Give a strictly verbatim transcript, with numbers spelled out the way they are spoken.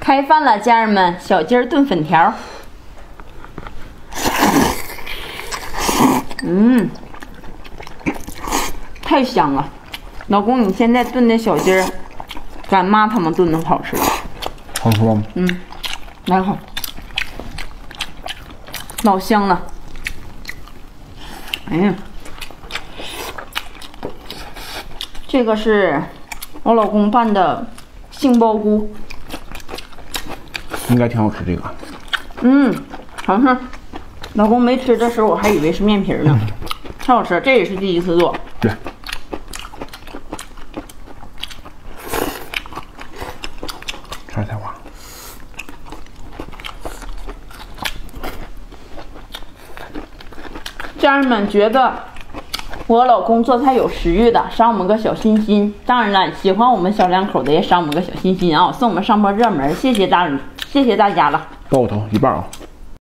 开饭了，家人们！小鸡儿炖粉条，嗯，太香了。老公，你现在炖的小鸡儿，干妈他们炖的好吃。 好吃吗？ 嗯，来口，老香了。哎呀，这个是我老公拌的杏鲍菇。 应该挺好吃这个， 嗯，好吃。老公没吃的时候，我还以为是面皮呢，太好吃。这也是第一次做。 对。菜菜花。 家人们觉得我老公做菜有食欲的，赏我们个小心心。当然了，喜欢我们小两口的也赏我们个小心心啊，送我们上波热门，谢谢大人。 谢谢大家了， 爆头一半啊！